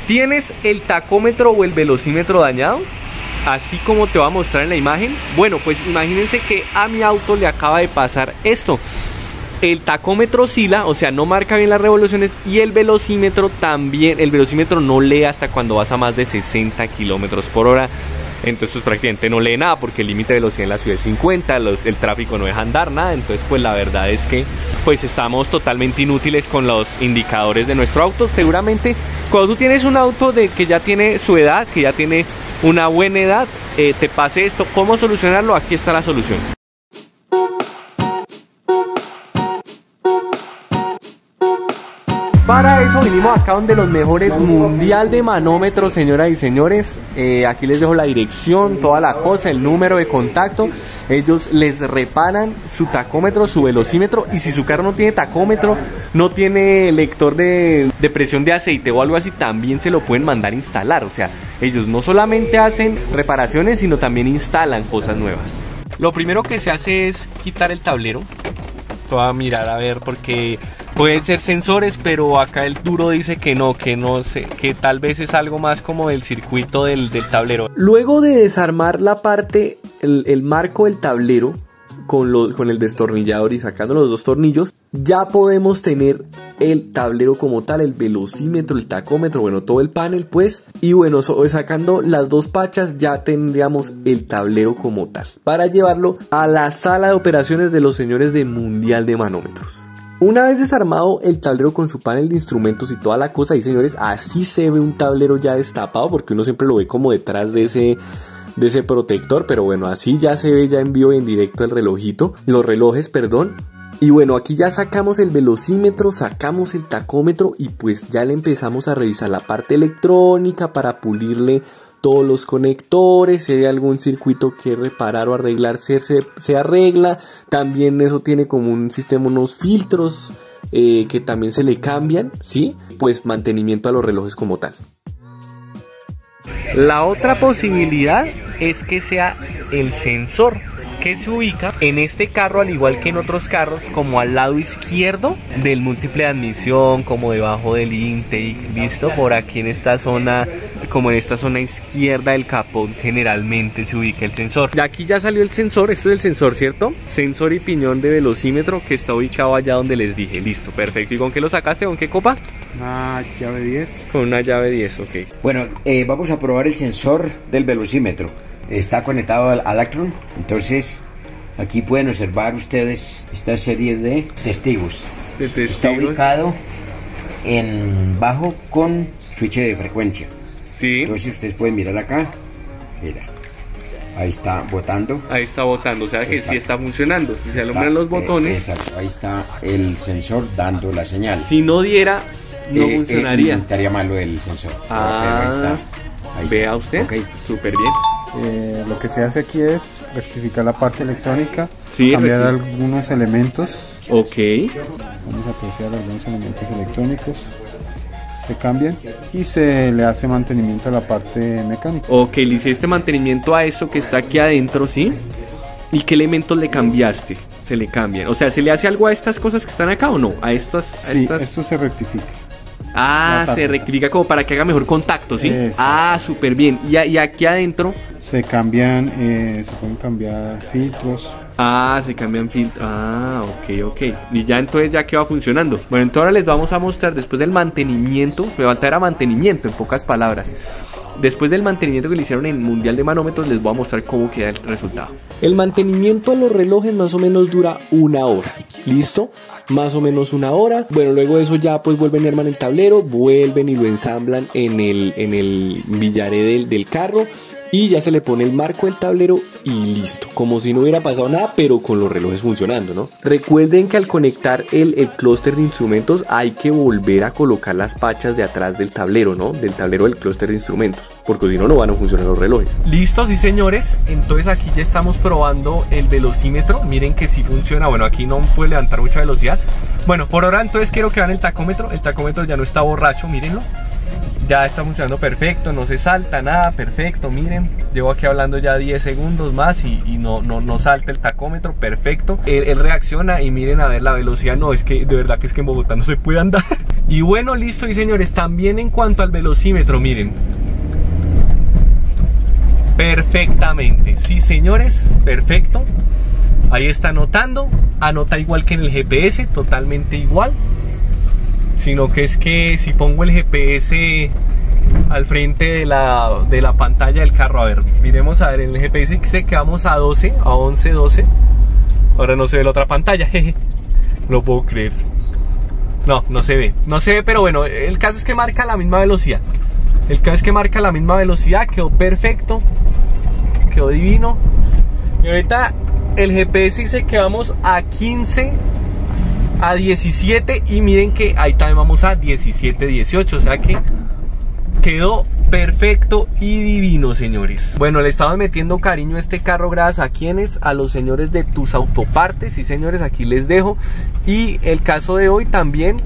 ¿Tienes el tacómetro o el velocímetro dañado? Así como te voy a mostrar en la imagen. Bueno, pues imagínense que a mi auto le acaba de pasar esto. El tacómetro oscila, o sea, no marca bien las revoluciones, y el velocímetro también. El velocímetro no lee hasta cuando vas a más de 60 kilómetros por hora. Entonces pues prácticamente no lee nada, porque el límite de velocidad en la ciudad es 50, el tráfico no deja andar nada. Entonces pues la verdad es que pues estamos totalmente inútiles con los indicadores de nuestro auto. Seguramente cuando tú tienes un auto que ya tiene su edad, que ya tiene una buena edad, te pase esto. ¿Cómo solucionarlo? Aquí está la solución. Para eso vinimos acá donde los mejores Mundial de Manómetros, señoras y señores. Aquí les dejo la dirección, toda la cosa, el número de contacto. Ellos les reparan su tacómetro, su velocímetro, y si su carro no tiene tacómetro, no tiene lector de presión de aceite o algo así, también se lo pueden mandar a instalar. O sea, ellos no solamente hacen reparaciones, sino también instalan cosas nuevas. Lo primero que se hace es quitar el tablero. Voy a mirar a ver, porque pueden ser sensores, pero acá el duro dice que no sé, que tal vez es algo más como el circuito del tablero. Luego de desarmar la parte, el marco del tablero con el destornillador y sacando los dos tornillos, ya podemos tener el tablero como tal, el velocímetro, el tacómetro, bueno, todo el panel pues, y bueno, sacando las dos pachas ya tendríamos el tablero como tal, para llevarlo a la sala de operaciones de los señores de Mundial de Manómetros. Una vez desarmado el tablero con su panel de instrumentos y toda la cosa, y señores, así se ve un tablero ya destapado, porque uno siempre lo ve como detrás de ese protector, pero bueno, así ya se ve ya en vivo y en directo los relojes, perdón. Y bueno, aquí ya sacamos el velocímetro, sacamos el tacómetro y pues ya le empezamos a revisar la parte electrónica para pulirle todos los conectores. Si hay algún circuito que reparar o arreglar, se arregla. También eso tiene como un sistema, unos filtros que también se le cambian, ¿sí? Pues mantenimiento a los relojes como tal. La otra posibilidad es que sea el sensor, que se ubica en este carro, al igual que en otros carros, como al lado izquierdo del múltiple de admisión, como debajo del intake, listo, por aquí en esta zona, como en esta zona izquierda del capó generalmente se ubica el sensor. Y aquí ya salió el sensor, esto es el sensor, ¿cierto? Sensor y piñón de velocímetro que está ubicado allá donde les dije, listo, perfecto. ¿Y con qué lo sacaste? ¿Con qué copa? Una llave 10. Con una llave 10, ok. Bueno, vamos a probar el sensor del velocímetro. Está conectado al Actron, entonces aquí pueden observar ustedes esta serie de testigos. Está ubicado en bajo con switch de frecuencia. Sí. Entonces ustedes pueden mirar acá. Mira, ahí está botando. Ahí está botando, o sea que sí está funcionando. Si se alumbran los botones. Exacto, ahí está el sensor dando la señal. Si no diera, no funcionaría. Estaría malo el sensor. Ah, pero ahí está. Vea usted, okay. Súper bien. Lo que se hace aquí es rectificar la parte electrónica, sí, cambiar algunos elementos. Ok. Vamos a apreciar algunos elementos electrónicos. Se cambian y se le hace mantenimiento a la parte mecánica. Ok, le hiciste mantenimiento a esto que está aquí adentro, ¿sí? ¿Y qué elementos le cambiaste? Se le cambian. O sea, ¿se le hace algo a estas cosas que están acá o no? A estas. Sí, esto se rectifica. Ah, se rectifica como para que haga mejor contacto, ¿sí? Exacto. Ah, súper bien. Y aquí adentro se cambian, se pueden cambiar filtros. Ah, se cambian filtros. Ah, ok. Y ya entonces ya queda funcionando. Bueno, entonces ahora les vamos a mostrar después del mantenimiento. Me va a traer a mantenimiento, en pocas palabras. Después del mantenimiento que le hicieron en Mundial de Manómetros, les voy a mostrar cómo queda el resultado. El mantenimiento a los relojes más o menos dura 1 hora. ¿Listo? Más o menos 1 hora. Bueno, luego de eso ya pues vuelven a armar el tablero, vuelven y lo ensamblan en el billaré del carro. Y ya se le pone el marco del tablero y listo, como si no hubiera pasado nada, pero con los relojes funcionando, ¿no? Recuerden que al conectar el clúster de instrumentos hay que volver a colocar las pachas de atrás del tablero, ¿no? Del tablero del clúster de instrumentos, porque si no, no van a funcionar los relojes. Listo, sí señores, entonces aquí ya estamos probando el velocímetro. Miren que sí funciona, bueno, aquí no puede levantar mucha velocidad. Bueno, por ahora entonces quiero que vean el tacómetro ya no está borracho, mírenlo. Ya está funcionando perfecto, no se salta nada, perfecto, miren, llevo aquí hablando ya 10 segundos más y no salta el tacómetro, perfecto. Él reacciona y miren a ver la velocidad, no, es que de verdad que es que en Bogotá no se puede andar. Y bueno, listo, y señores, también en cuanto al velocímetro, miren, perfectamente, sí señores, perfecto. Ahí está anotando, anota igual que en el GPS, totalmente igual. Sino que es que si pongo el GPS al frente de la pantalla del carro, a ver, miremos a ver, en el GPS dice que vamos a 12, a 11, 12. Ahora no se ve la otra pantalla, jeje. No puedo creer. No se ve, pero bueno, el caso es que marca la misma velocidad. El caso es que marca la misma velocidad, quedó perfecto, quedó divino. Y ahorita el GPS dice que vamos a 15, a 17 y miren que ahí también vamos a 17, 18, o sea que quedó perfecto y divino, señores. Bueno, le estamos metiendo cariño a este carro gracias a quienes, a los señores de Tus Autopartes, sí señores, aquí les dejo. Y el caso de hoy también,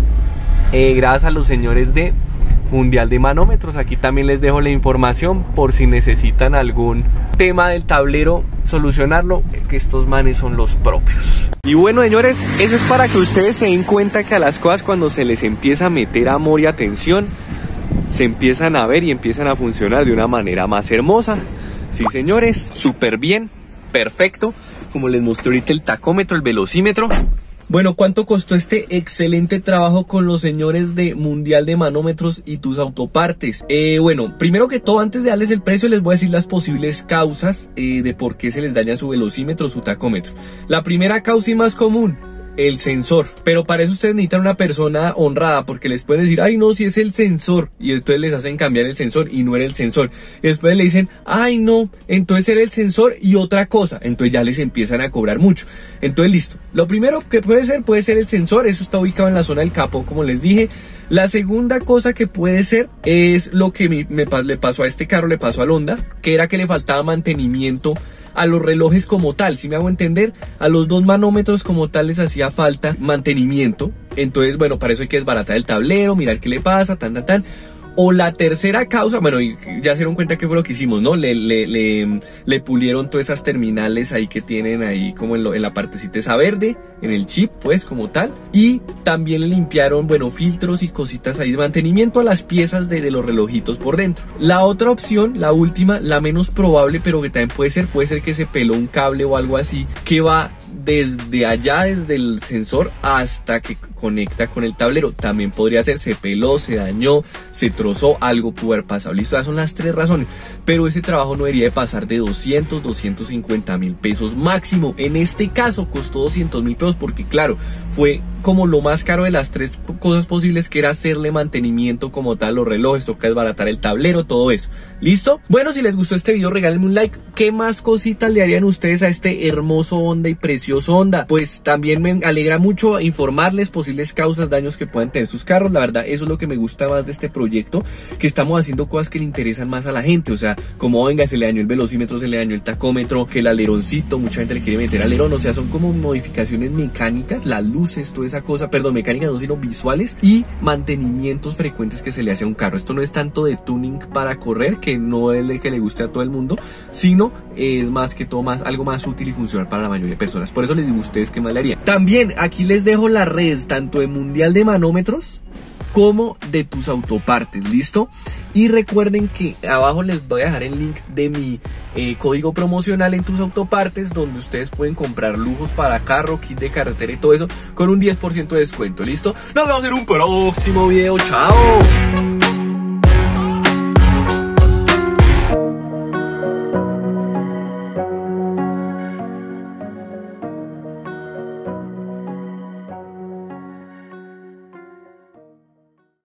gracias a los señores de Mundial de Manómetros, aquí también les dejo la información por si necesitan algún tema del tablero solucionarlo, que estos manes son los propios. Y bueno, señores, eso es para que ustedes se den cuenta que a las cosas cuando se les empieza a meter amor y atención, se empiezan a ver y empiezan a funcionar de una manera más hermosa. Sí señores, súper bien, perfecto, como les mostré ahorita el tacómetro, el velocímetro. Bueno, ¿cuánto costó este excelente trabajo con los señores de Mundial de Manómetros y Tus Autopartes? Bueno, primero que todo, antes de darles el precio, les voy a decir las posibles causas de por qué se les daña su velocímetro o su tacómetro. La primera causa y más común, el sensor, pero para eso ustedes necesitan una persona honrada, porque les pueden decir, ay no, si es el sensor, y entonces les hacen cambiar el sensor y no era el sensor, y después le dicen, ay no, entonces era el sensor y otra cosa, entonces ya les empiezan a cobrar mucho. Entonces listo, lo primero que puede ser el sensor, eso está ubicado en la zona del capó, como les dije. La segunda cosa que puede ser es lo que le pasó a este carro, le pasó al Honda, que era que le faltaba mantenimiento a los relojes como tal, si me hago entender, a los dos manómetros como tal les hacía falta mantenimiento. Entonces, bueno, para eso hay que desbaratar el tablero, mirar qué le pasa, tan. O la tercera causa, bueno, ya se dieron cuenta que fue lo que hicimos, ¿no? Le pulieron todas esas terminales ahí que tienen ahí como en la partecita esa verde, en el chip, pues, como tal. Y también le limpiaron, bueno, filtros y cositas ahí de mantenimiento a las piezas de los relojitos por dentro. La otra opción, la última, la menos probable, pero que también puede ser que se peló un cable o algo así, que va desde allá, desde el sensor hasta que conecta con el tablero. También podría ser, se peló, se dañó, se trozó, algo pudo haber pasado. Listo, esas son las tres razones, pero ese trabajo no debería de pasar de 200, 250 mil pesos máximo. En este caso costó 200 mil pesos porque claro, fue como lo más caro de las tres cosas posibles, que era hacerle mantenimiento como tal, los relojes, toca desbaratar el tablero, todo eso. ¿Listo? Bueno, si les gustó este video, regálenme un like. ¿Qué más cositas le harían ustedes a este hermoso Honda y precioso Honda? Pues también me alegra mucho informarles posibles causas, daños que puedan tener sus carros. La verdad, eso es lo que me gusta más de este proyecto, que estamos haciendo cosas que le interesan más a la gente. O sea, como venga, se le dañó el velocímetro, se le dañó el tacómetro, que el aleroncito, mucha gente le quiere meter alerón. O sea, son como modificaciones mecánicas, las luces, toda esa cosa, perdón, mecánicas no, sino visuales, y mantenimientos frecuentes que se le hace a un carro. Esto no es tanto de tuning para correr, que no es el que le guste a todo el mundo, sino es más que todo algo más útil y funcional para la mayoría de personas. Por eso les digo a ustedes qué más le harían. También aquí les dejo las redes tanto de Mundial de Manómetros como de Tus Autopartes, ¿listo? Y recuerden que abajo les voy a dejar el link de mi código promocional en Tus Autopartes, donde ustedes pueden comprar lujos para carro, kit de carretera y todo eso con un 10% de descuento, ¿listo? Nos vemos en un próximo video, ¡chao!